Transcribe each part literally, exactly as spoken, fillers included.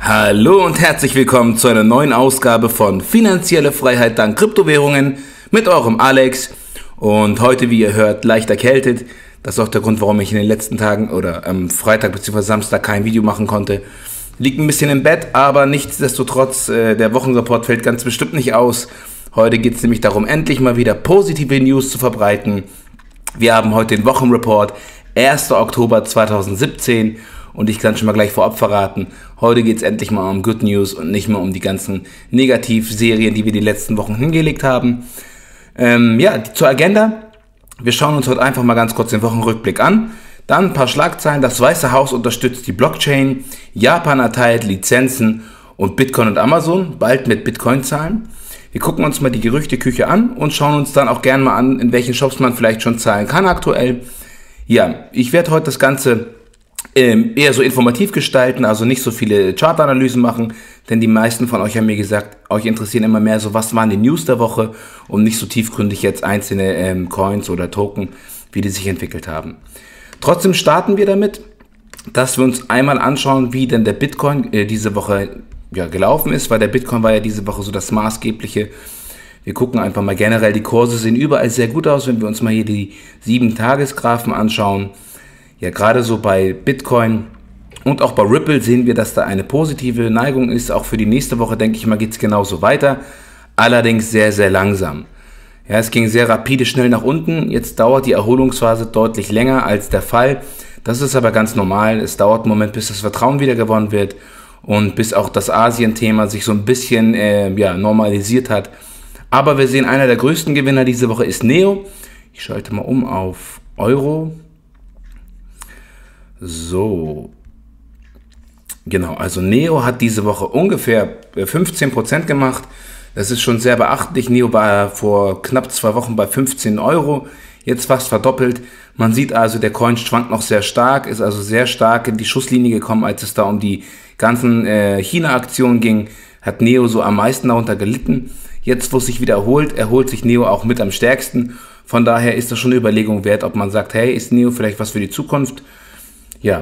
Hallo und herzlich willkommen zu einer neuen Ausgabe von Finanzielle Freiheit dank Kryptowährungen mit eurem Alex. Und heute, wie ihr hört, leicht erkältet. Das ist auch der Grund, warum ich in den letzten Tagen oder am Freitag bzw. Samstag kein Video machen konnte. Liegt ein bisschen im Bett, aber nichtsdestotrotz, äh, der Wochenreport fällt ganz bestimmt nicht aus. Heute geht es nämlich darum, endlich mal wieder positive News zu verbreiten. Wir haben heute den Wochenreport, erster Oktober zweitausendsiebzehn. Und ich kann schon mal gleich vorab verraten, heute geht es endlich mal um Good News und nicht mehr um die ganzen Negativserien, die wir die letzten Wochen hingelegt haben. Ähm, ja, zur Agenda. Wir schauen uns heute einfach mal ganz kurz den Wochenrückblick an. Dann ein paar Schlagzeilen. Das Weiße Haus unterstützt die Blockchain. Japan erteilt Lizenzen und Bitcoin und Amazon, bald mit Bitcoin-Zahlen. Wir gucken uns mal die Gerüchteküche an und schauen uns dann auch gerne mal an, in welchen Shops man vielleicht schon zahlen kann aktuell. Ja, ich werde heute das Ganze Ähm, eher so informativ gestalten, also nicht so viele Chartanalysen machen, denn die meisten von euch haben mir gesagt, euch interessieren immer mehr so, was waren die News der Woche und nicht so tiefgründig jetzt einzelne ähm, Coins oder Token, wie die sich entwickelt haben. Trotzdem starten wir damit, dass wir uns einmal anschauen, wie denn der Bitcoin äh, diese Woche ja, gelaufen ist, weil der Bitcoin war ja diese Woche so das Maßgebliche. Wir gucken einfach mal generell, die Kurse sehen überall sehr gut aus, wenn wir uns mal hier die sieben Tagesgraphen anschauen. Ja, gerade so bei Bitcoin und auch bei Ripple sehen wir, dass da eine positive Neigung ist. Auch für die nächste Woche, denke ich mal, geht es genauso weiter. Allerdings sehr, sehr langsam. Ja, es ging sehr rapide, schnell nach unten. Jetzt dauert die Erholungsphase deutlich länger als der Fall. Das ist aber ganz normal. Es dauert einen Moment, bis das Vertrauen wieder gewonnen wird und bis auch das Asien-Thema sich so ein bisschen äh, ja, normalisiert hat. Aber wir sehen, einer der größten Gewinner diese Woche ist Neo. Ich schalte mal um auf Euro. So, genau, also Neo hat diese Woche ungefähr fünfzehn Prozent gemacht. Das ist schon sehr beachtlich. Neo war vor knapp zwei Wochen bei fünfzehn Euro, jetzt fast verdoppelt. Man sieht also, der Coin schwankt noch sehr stark, ist also sehr stark in die Schusslinie gekommen, als es da um die ganzen äh, China-Aktionen ging, hat Neo so am meisten darunter gelitten. Jetzt, wo es sich wieder erholt, erholt sich Neo auch mit am stärksten. Von daher ist das schon eine Überlegung wert, ob man sagt, hey, ist Neo vielleicht was für die Zukunft? Ja,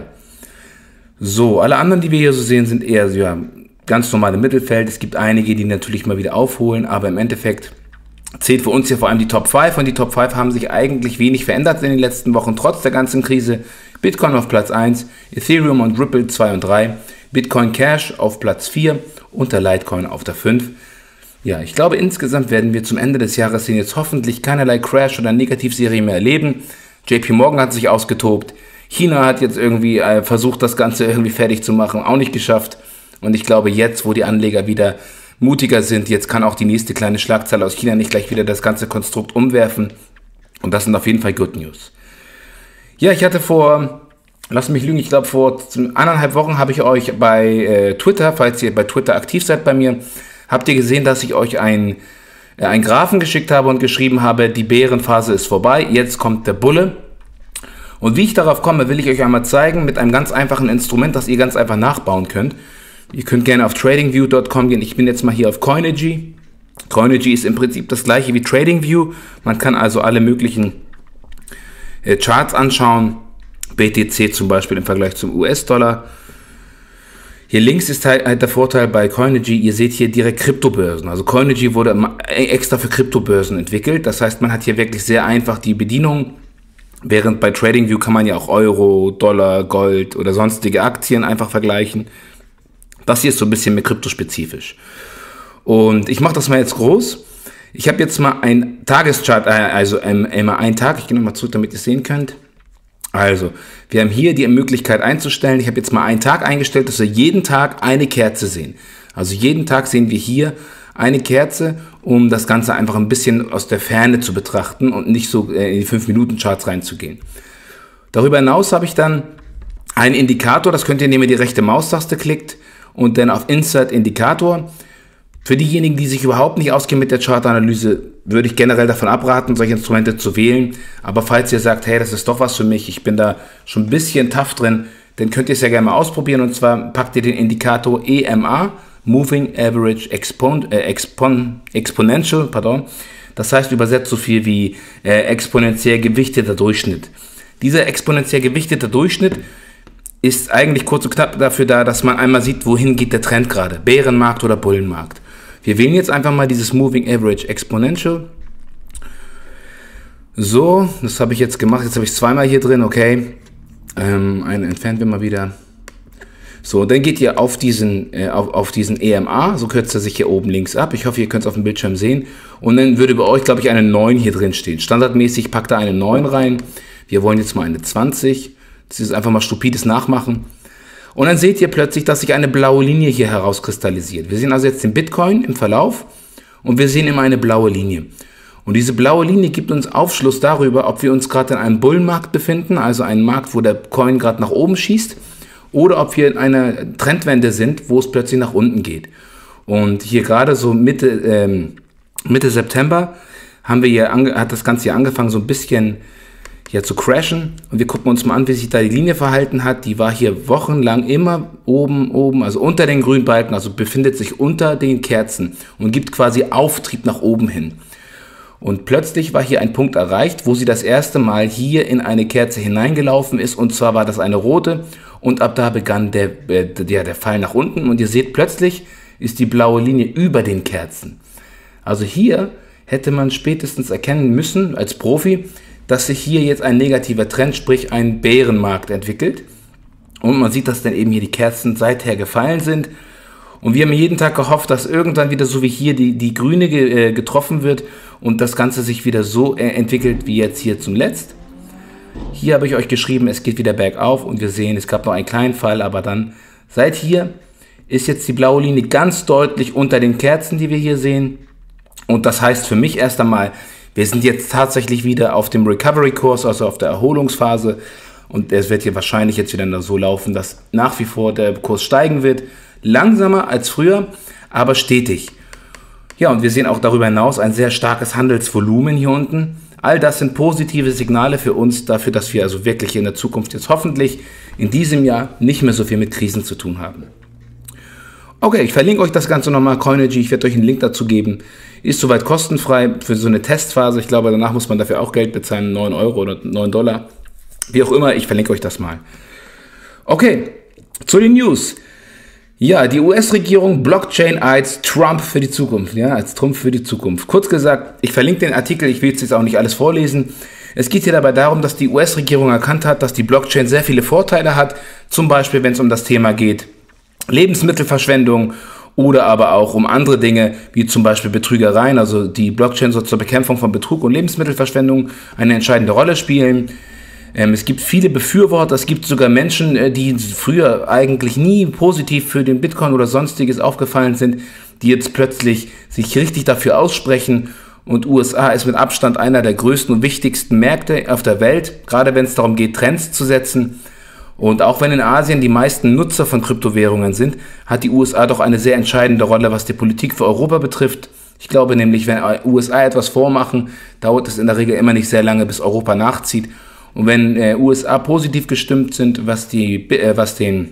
so, alle anderen, die wir hier so sehen, sind eher so, ja, ganz normal im Mittelfeld. Es gibt einige, die natürlich mal wieder aufholen, aber im Endeffekt zählt für uns hier vor allem die Top fünf und die Top fünf haben sich eigentlich wenig verändert in den letzten Wochen, trotz der ganzen Krise. Bitcoin auf Platz eins, Ethereum und Ripple zwei und drei, Bitcoin Cash auf Platz vier und der Litecoin auf der fünf. Ja, ich glaube, insgesamt werden wir zum Ende des Jahres jetzt hoffentlich keinerlei Crash oder Negativserie mehr erleben. J P Morgan hat sich ausgetobt. China hat jetzt irgendwie äh, versucht, das Ganze irgendwie fertig zu machen, auch nicht geschafft. Und ich glaube, jetzt, wo die Anleger wieder mutiger sind, jetzt kann auch die nächste kleine Schlagzeile aus China nicht gleich wieder das ganze Konstrukt umwerfen. Und das sind auf jeden Fall Good News. Ja, ich hatte vor, lass mich lügen, ich glaube vor anderthalb Wochen habe ich euch bei äh, Twitter, falls ihr bei Twitter aktiv seid bei mir, habt ihr gesehen, dass ich euch ein, äh, einen Graphen geschickt habe und geschrieben habe, die Bärenphase ist vorbei, jetzt kommt der Bulle. Und wie ich darauf komme, will ich euch einmal zeigen mit einem ganz einfachen Instrument, das ihr ganz einfach nachbauen könnt. Ihr könnt gerne auf tradingview punkt com gehen. Ich bin jetzt mal hier auf Coinigy. Coinigy ist im Prinzip das gleiche wie TradingView. Man kann also alle möglichen äh, Charts anschauen. B T C zum Beispiel im Vergleich zum U S-Dollar. Hier links ist halt, halt der Vorteil bei Coinigy, ihr seht hier direkt Kryptobörsen. Also Coinigy wurde extra für Kryptobörsen entwickelt. Das heißt, man hat hier wirklich sehr einfach die Bedienung. Während bei TradingView kann man ja auch Euro, Dollar, Gold oder sonstige Aktien einfach vergleichen. Das hier ist so ein bisschen mehr kryptospezifisch. Und ich mache das mal jetzt groß. Ich habe jetzt mal ein Tageschart, also immer einen Tag. Ich gehe nochmal zurück, damit ihr es sehen könnt. Also, wir haben hier die Möglichkeit einzustellen. Ich habe jetzt mal einen Tag eingestellt, dass wir jeden Tag eine Kerze sehen. Also jeden Tag sehen wir hier eine Kerze, um das Ganze einfach ein bisschen aus der Ferne zu betrachten und nicht so in die fünf Minuten Charts reinzugehen. Darüber hinaus habe ich dann einen Indikator, das könnt ihr, indem ihr die rechte Maustaste klickt und dann auf Insert Indikator. Für diejenigen, die sich überhaupt nicht auskennen mit der Chartanalyse, würde ich generell davon abraten, solche Instrumente zu wählen. Aber falls ihr sagt, hey, das ist doch was für mich, ich bin da schon ein bisschen tough drin, dann könnt ihr es ja gerne mal ausprobieren. Und zwar packt ihr den Indikator E M A, Moving Average Expon, äh, Expon, Exponential, pardon. Das heißt übersetzt so viel wie äh, exponentiell gewichteter Durchschnitt. Dieser exponentiell gewichtete Durchschnitt ist eigentlich kurz und knapp dafür da, dass man einmal sieht, wohin geht der Trend gerade, Bärenmarkt oder Bullenmarkt. Wir wählen jetzt einfach mal dieses Moving Average Exponential. So, das habe ich jetzt gemacht, jetzt habe ich es zweimal hier drin, okay. Ähm, einen entfernen wir mal wieder. So, dann geht ihr auf diesen, äh, auf, auf diesen E M A, so kürzt er sich hier oben links ab. Ich hoffe, ihr könnt es auf dem Bildschirm sehen. Und dann würde bei euch, glaube ich, eine neun hier drin stehen. Standardmäßig packt er eine neun rein. Wir wollen jetzt mal eine zwanzig. Das ist einfach mal stupides Nachmachen. Und dann seht ihr plötzlich, dass sich eine blaue Linie hier herauskristallisiert. Wir sehen also jetzt den Bitcoin im Verlauf und wir sehen immer eine blaue Linie. Und diese blaue Linie gibt uns Aufschluss darüber, ob wir uns gerade in einem Bullenmarkt befinden, also einem Markt, wo der Coin gerade nach oben schießt, oder ob wir in einer Trendwende sind, wo es plötzlich nach unten geht. Und hier gerade so Mitte, ähm, Mitte September haben wir hier ange- hat das Ganze hier angefangen, so ein bisschen hier zu crashen. Und wir gucken uns mal an, wie sich da die Linie verhalten hat. Die war hier wochenlang immer oben, oben, also unter den grünen Balken, also befindet sich unter den Kerzen und gibt quasi Auftrieb nach oben hin. Und plötzlich war hier ein Punkt erreicht, wo sie das erste Mal hier in eine Kerze hineingelaufen ist. Und zwar war das eine rote. Und ab da begann der, äh, der, der Fall nach unten. Und ihr seht, plötzlich ist die blaue Linie über den Kerzen. Also hier hätte man spätestens erkennen müssen, als Profi, dass sich hier jetzt ein negativer Trend, sprich ein Bärenmarkt entwickelt. Und man sieht, dass dann eben hier die Kerzen seither gefallen sind. Und wir haben jeden Tag gehofft, dass irgendwann wieder so wie hier die, die grüne ge, äh, getroffen wird und das Ganze sich wieder so äh, entwickelt wie jetzt hier zum Letzt. Hier habe ich euch geschrieben, es geht wieder bergauf und wir sehen, es gab noch einen kleinen Fall, aber dann seit hier ist jetzt die blaue Linie ganz deutlich unter den Kerzen, die wir hier sehen. Und das heißt für mich erst einmal, wir sind jetzt tatsächlich wieder auf dem Recovery-Kurs, also auf der Erholungsphase. Und es wird hier wahrscheinlich jetzt wieder so laufen, dass nach wie vor der Kurs steigen wird. Langsamer als früher, aber stetig. Ja, und wir sehen auch darüber hinaus ein sehr starkes Handelsvolumen hier unten. All das sind positive Signale für uns dafür, dass wir also wirklich in der Zukunft jetzt hoffentlich in diesem Jahr nicht mehr so viel mit Krisen zu tun haben. Okay, ich verlinke euch das Ganze nochmal, Coinigy, ich werde euch einen Link dazu geben. Ist soweit kostenfrei für so eine Testphase. Ich glaube, danach muss man dafür auch Geld bezahlen, neun Euro oder neun Dollar. Wie auch immer, ich verlinke euch das mal. Okay, zu den News. Ja, die U S-Regierung Blockchain als Trump für die Zukunft, ja, als Trumpf für die Zukunft. Kurz gesagt, ich verlinke den Artikel, ich will jetzt auch nicht alles vorlesen. Es geht hier dabei darum, dass die U S-Regierung erkannt hat, dass die Blockchain sehr viele Vorteile hat, zum Beispiel, wenn es um das Thema geht, Lebensmittelverschwendung oder aber auch um andere Dinge, wie zum Beispiel Betrügereien. Also die Blockchain soll zur Bekämpfung von Betrug und Lebensmittelverschwendung eine entscheidende Rolle spielen. Ähm, es gibt viele Befürworter, es gibt sogar Menschen, äh, die früher eigentlich nie positiv für den Bitcoin oder sonstiges aufgefallen sind, die jetzt plötzlich sich richtig dafür aussprechen. Und U S A ist mit Abstand einer der größten und wichtigsten Märkte auf der Welt, gerade wenn es darum geht, Trends zu setzen. Und auch wenn in Asien die meisten Nutzer von Kryptowährungen sind, hat die U S A doch eine sehr entscheidende Rolle, was die Politik für Europa betrifft. Ich glaube nämlich, wenn U S A etwas vormachen, dauert es in der Regel immer nicht sehr lange, bis Europa nachzieht. Und wenn äh, U S A positiv gestimmt sind, was, die, äh, was den,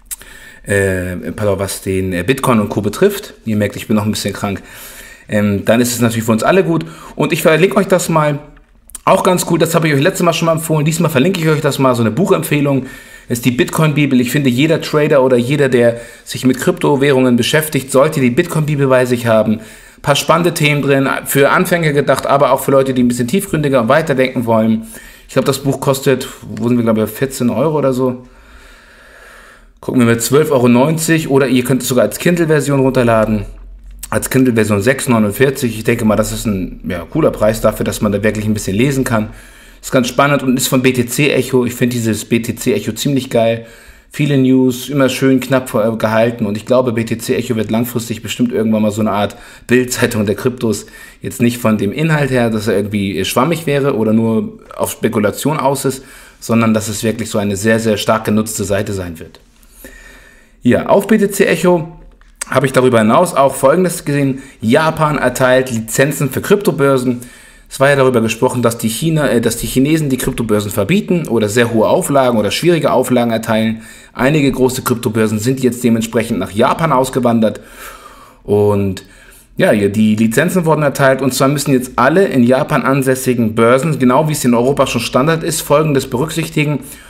äh, pardon, was den äh, Bitcoin und Co. betrifft, ihr merkt, ich bin noch ein bisschen krank, ähm, dann ist es natürlich für uns alle gut. Und ich verlinke euch das mal. Auch ganz gut, das habe ich euch letztes Mal schon mal empfohlen. Diesmal verlinke ich euch das mal, so eine Buchempfehlung. Das ist die Bitcoin-Bibel. Ich finde, jeder Trader oder jeder, der sich mit Kryptowährungen beschäftigt, sollte die Bitcoin-Bibel bei sich haben. Ein paar spannende Themen drin, für Anfänger gedacht, aber auch für Leute, die ein bisschen tiefgründiger und weiterdenken wollen. Ich glaube, das Buch kostet, wo sind wir, glaube ich, vierzehn Euro oder so. Gucken wir mit zwölf Euro neunzig oder ihr könnt es sogar als Kindle-Version runterladen. Als Kindle-Version sechs Euro neunundvierzig. Ich denke mal, das ist ein ja, cooler Preis dafür, dass man da wirklich ein bisschen lesen kann. Ist ganz spannend und ist von B T C Echo. Ich finde dieses B T C Echo ziemlich geil. Viele News, immer schön knapp gehalten und ich glaube, B T C Echo wird langfristig bestimmt irgendwann mal so eine Art Bildzeitung der Kryptos. Jetzt nicht von dem Inhalt her, dass er irgendwie schwammig wäre oder nur auf Spekulation aus ist, sondern dass es wirklich so eine sehr, sehr stark genutzte Seite sein wird. Ja, auf B T C Echo habe ich darüber hinaus auch Folgendes gesehen. Japan erteilt Lizenzen für Kryptobörsen. Es war ja darüber gesprochen, dass die, China, äh, dass die Chinesen die Kryptobörsen verbieten oder sehr hohe Auflagen oder schwierige Auflagen erteilen. Einige große Kryptobörsen sind jetzt dementsprechend nach Japan ausgewandert. Und ja, die Lizenzen wurden erteilt. Und zwar müssen jetzt alle in Japan ansässigen Börsen, genau wie es in Europa schon Standard ist, Folgendes berücksichtigen.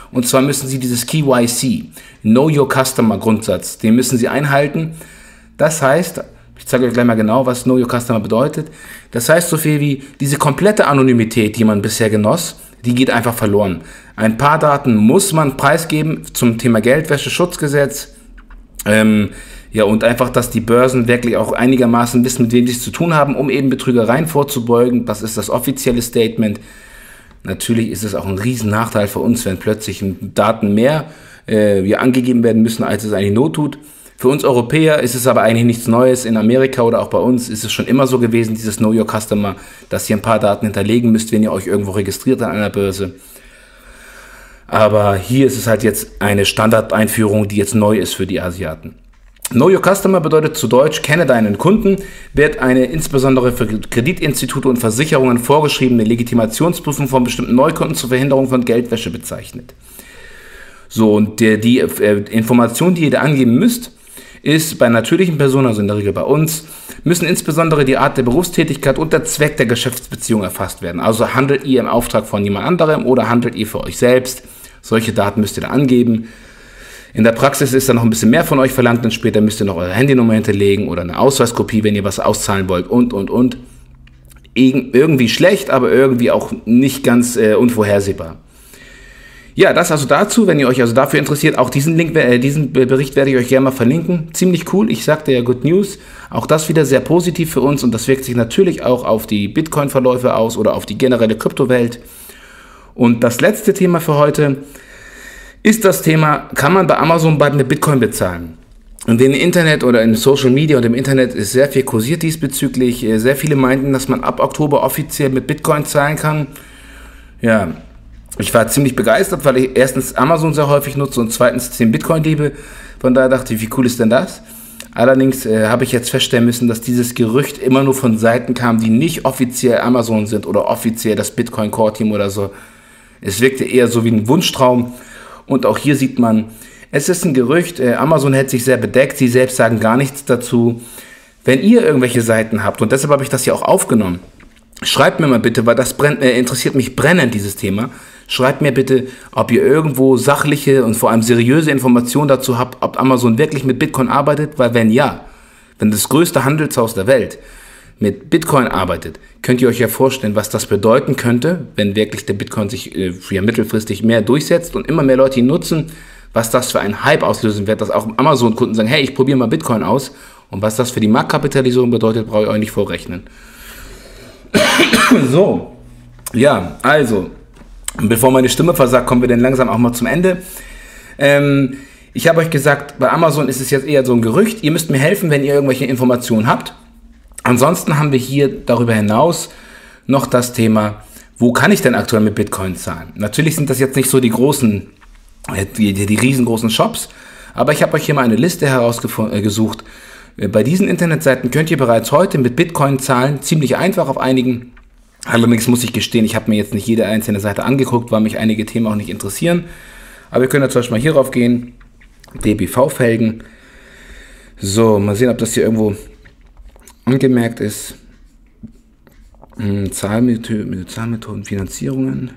Und zwar müssen Sie dieses K Y C, Know Your Customer Grundsatz, den müssen Sie einhalten. Das heißt, ich zeige euch gleich mal genau, was Know Your Customer bedeutet. Das heißt so viel wie, diese komplette Anonymität, die man bisher genoss, die geht einfach verloren. Ein paar Daten muss man preisgeben zum Thema Geldwäsche-Schutzgesetz. Ähm, ja, und einfach, dass die Börsen wirklich auch einigermaßen wissen, mit wem sie es zu tun haben, um eben Betrügereien vorzubeugen. Das ist das offizielle Statement. Natürlich ist es auch ein riesen Nachteil für uns, wenn plötzlich Daten mehr äh, wir angegeben werden müssen, als es eigentlich not tut. Für uns Europäer ist es aber eigentlich nichts Neues. In Amerika oder auch bei uns ist es schon immer so gewesen, dieses Know Your Customer, dass ihr ein paar Daten hinterlegen müsst, wenn ihr euch irgendwo registriert an einer Börse. Aber hier ist es halt jetzt eine Standardeinführung, die jetzt neu ist für die Asiaten. Know Your Customer bedeutet zu Deutsch, kenne deinen Kunden, wird eine insbesondere für Kreditinstitute und Versicherungen vorgeschriebene Legitimationsprüfung von bestimmten Neukunden zur Verhinderung von Geldwäsche bezeichnet. So, und der, die äh, Informationen, die ihr da angeben müsst, ist bei natürlichen Personen, also in der Regel bei uns, müssen insbesondere die Art der Berufstätigkeit und der Zweck der Geschäftsbeziehung erfasst werden. Also handelt ihr im Auftrag von jemand anderem oder handelt ihr für euch selbst? Solche Daten müsst ihr da angeben. In der Praxis ist da noch ein bisschen mehr von euch verlangt, dann später müsst ihr noch eure Handynummer hinterlegen oder eine Ausweiskopie, wenn ihr was auszahlen wollt und, und, und. Irgendwie schlecht, aber irgendwie auch nicht ganz äh, unvorhersehbar. Ja, das also dazu, wenn ihr euch also dafür interessiert, auch diesen Link, äh, diesen Bericht werde ich euch gerne mal verlinken. Ziemlich cool, ich sagte ja Good News. Auch das wieder sehr positiv für uns und das wirkt sich natürlich auch auf die Bitcoin-Verläufe aus oder auf die generelle Kryptowelt. Und das letzte Thema für heute ist das Thema, kann man bei Amazon bald mit Bitcoin bezahlen? Und im Internet oder in Social Media und im Internet ist sehr viel kursiert diesbezüglich. Sehr viele meinten, dass man ab Oktober offiziell mit Bitcoin zahlen kann. Ja, ich war ziemlich begeistert, weil ich erstens Amazon sehr häufig nutze und zweitens den Bitcoin liebe. Von daher dachte ich, wie cool ist denn das? Allerdings äh, habe ich jetzt feststellen müssen, dass dieses Gerücht immer nur von Seiten kam, die nicht offiziell Amazon sind oder offiziell das Bitcoin Core Team oder so. Es wirkte eher so wie ein Wunschtraum. Und auch hier sieht man, es ist ein Gerücht, äh, Amazon hält sich sehr bedeckt, sie selbst sagen gar nichts dazu. Wenn ihr irgendwelche Seiten habt, und deshalb habe ich das hier auch aufgenommen, schreibt mir mal bitte, weil das brennt, äh, interessiert mich brennend, dieses Thema. Schreibt mir bitte, ob ihr irgendwo sachliche und vor allem seriöse Informationen dazu habt, ob Amazon wirklich mit Bitcoin arbeitet, weil wenn ja, wenn das größte Handelshaus der Welt mit Bitcoin arbeitet, könnt ihr euch ja vorstellen, was das bedeuten könnte, wenn wirklich der Bitcoin sich äh, ja, mittelfristig mehr durchsetzt und immer mehr Leute ihn nutzen, was das für einen Hype auslösen wird, dass auch Amazon-Kunden sagen, hey, ich probiere mal Bitcoin aus und was das für die Marktkapitalisierung bedeutet, brauche ich euch nicht vorrechnen. So, ja, also, bevor meine Stimme versagt, kommen wir dann langsam auch mal zum Ende. Ähm, ich habe euch gesagt, bei Amazon ist es jetzt eher so ein Gerücht, ihr müsst mir helfen, wenn ihr irgendwelche Informationen habt. Ansonsten haben wir hier darüber hinaus noch das Thema, wo kann ich denn aktuell mit Bitcoin zahlen? Natürlich sind das jetzt nicht so die großen, die, die, die riesengroßen Shops, aber ich habe euch hier mal eine Liste herausgesucht. Bei diesen Internetseiten könnt ihr bereits heute mit Bitcoin zahlen, ziemlich einfach auf einigen. Allerdings muss ich gestehen, ich habe mir jetzt nicht jede einzelne Seite angeguckt, weil mich einige Themen auch nicht interessieren. Aber wir können jetzt zum Beispiel mal hierauf gehen, D B V-Felgen. So, mal sehen, ob das hier irgendwo angemerkt ist. Zahlmethoden, Zahlmethoden, Finanzierungen.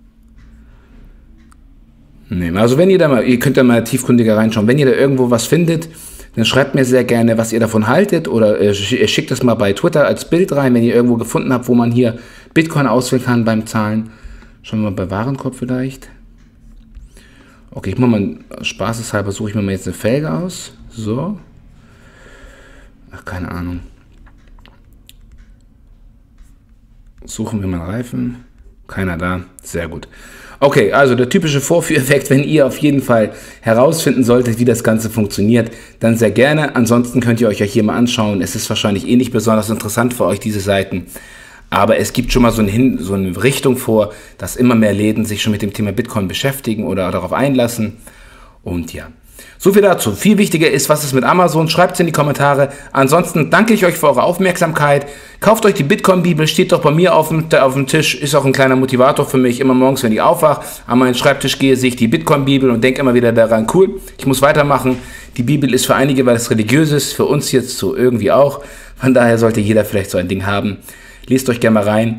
Nee, also wenn ihr da mal, ihr könnt da mal tiefgründiger reinschauen, wenn ihr da irgendwo was findet, dann schreibt mir sehr gerne, was ihr davon haltet oder äh, schickt das mal bei Twitter als Bild rein, wenn ihr irgendwo gefunden habt, wo man hier Bitcoin auswählen kann beim Zahlen. Schauen wir mal bei Warenkorb vielleicht. Okay, ich mache mal, spaßeshalber suche ich mir mal jetzt eine Felge aus. So. Ach, keine Ahnung. Suchen wir mal Reifen. Keiner da. Sehr gut. Okay, also der typische Vorführeffekt, wenn ihr auf jeden Fall herausfinden solltet, wie das Ganze funktioniert, dann sehr gerne. Ansonsten könnt ihr euch ja hier mal anschauen. Es ist wahrscheinlich eh nicht besonders interessant für euch, diese Seiten. Aber es gibt schon mal so, ein Hin so eine Richtung vor, dass immer mehr Läden sich schon mit dem Thema Bitcoin beschäftigen oder darauf einlassen. Und ja, so viel dazu. Viel wichtiger ist, was ist mit Amazon? Schreibt es in die Kommentare. Ansonsten danke ich euch für eure Aufmerksamkeit. Kauft euch die Bitcoin-Bibel, steht doch bei mir auf dem, auf dem Tisch. Ist auch ein kleiner Motivator für mich. Immer morgens, wenn ich aufwache, an meinen Schreibtisch gehe, sehe ich die Bitcoin-Bibel und denke immer wieder daran, cool, ich muss weitermachen. Die Bibel ist für einige, weil es religiös ist, für uns jetzt so irgendwie auch. Von daher sollte jeder vielleicht so ein Ding haben. Lest euch gerne mal rein.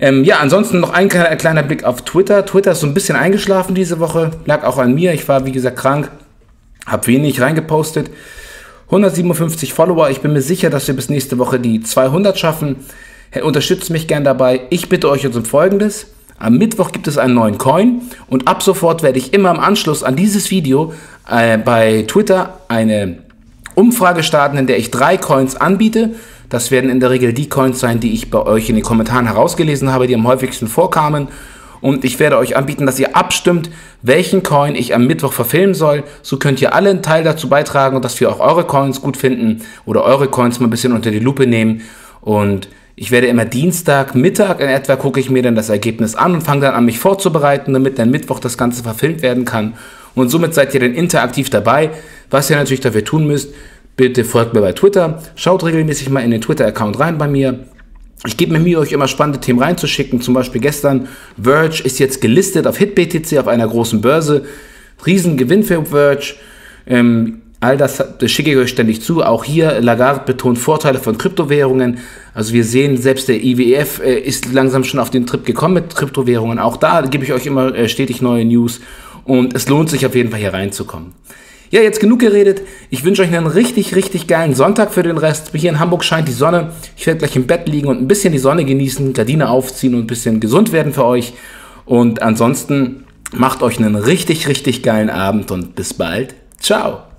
Ähm, ja, ansonsten noch ein kleiner, ein kleiner Blick auf Twitter. Twitter ist so ein bisschen eingeschlafen diese Woche, lag auch an mir. Ich war, wie gesagt, krank, habe wenig reingepostet. hundertsiebenundfünfzig Follower, ich bin mir sicher, dass wir bis nächste Woche die zweihundert schaffen. Unterstützt mich gern dabei. Ich bitte euch jetzt um Folgendes. Am Mittwoch gibt es einen neuen Coin und ab sofort werde ich immer im Anschluss an dieses Video äh, bei Twitter eine Umfrage starten, in der ich drei Coins anbiete. Das werden in der Regel die Coins sein, die ich bei euch in den Kommentaren herausgelesen habe, die am häufigsten vorkamen. Und ich werde euch anbieten, dass ihr abstimmt, welchen Coin ich am Mittwoch verfilmen soll. So könnt ihr alle einen Teil dazu beitragen, dass wir auch eure Coins gut finden oder eure Coins mal ein bisschen unter die Lupe nehmen. Und ich werde immer Dienstag, Mittag in etwa, gucke ich mir dann das Ergebnis an und fange dann an, mich vorzubereiten, damit dann Mittwoch das Ganze verfilmt werden kann. Und somit seid ihr dann interaktiv dabei. Was ihr natürlich dafür tun müsst, bitte folgt mir bei Twitter, schaut regelmäßig mal in den Twitter-Account rein bei mir. Ich gebe mir Mühe, euch immer spannende Themen reinzuschicken. Zum Beispiel gestern, Verge ist jetzt gelistet auf HitBTC, auf einer großen Börse. Riesengewinn für Verge. Ähm, all das, das schicke ich euch ständig zu. Auch hier, Lagarde betont Vorteile von Kryptowährungen. Also wir sehen, selbst der I W F äh, ist langsam schon auf den Trip gekommen mit Kryptowährungen. Auch da gebe ich euch immer äh, stetig neue News. Und es lohnt sich auf jeden Fall hier reinzukommen. Ja, jetzt genug geredet. Ich wünsche euch einen richtig, richtig geilen Sonntag für den Rest. Hier in Hamburg scheint die Sonne. Ich werde gleich im Bett liegen und ein bisschen die Sonne genießen, Gardine aufziehen und ein bisschen gesund werden für euch. Und ansonsten macht euch einen richtig, richtig geilen Abend und bis bald. Ciao.